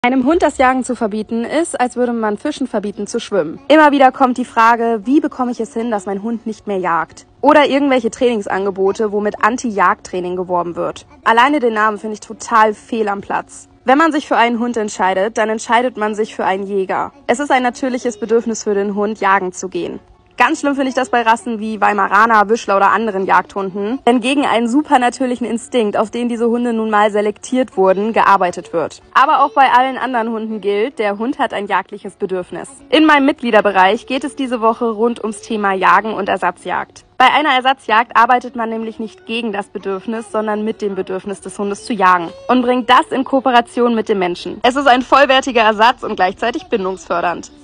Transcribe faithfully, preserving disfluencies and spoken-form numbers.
Einem Hund das Jagen zu verbieten, ist, als würde man Fischen verbieten zu schwimmen. Immer wieder kommt die Frage, wie bekomme ich es hin, dass mein Hund nicht mehr jagt? Oder irgendwelche Trainingsangebote, wo mit Anti-Jagd-Training geworben wird. Alleine den Namen finde ich total fehl am Platz. Wenn man sich für einen Hund entscheidet, dann entscheidet man sich für einen Jäger. Es ist ein natürliches Bedürfnis für den Hund, jagen zu gehen. Ganz schlimm finde ich das bei Rassen wie Weimaraner, Vizsla oder anderen Jagdhunden, wenn gegen einen supernatürlichen Instinkt, auf den diese Hunde nun mal selektiert wurden, gearbeitet wird. Aber auch bei allen anderen Hunden gilt, der Hund hat ein jagdliches Bedürfnis. In meinem Mitgliederbereich geht es diese Woche rund ums Thema Jagen und Ersatzjagd. Bei einer Ersatzjagd arbeitet man nämlich nicht gegen das Bedürfnis, sondern mit dem Bedürfnis des Hundes zu jagen und bringt das in Kooperation mit dem Menschen. Es ist ein vollwertiger Ersatz und gleichzeitig bindungsfördernd.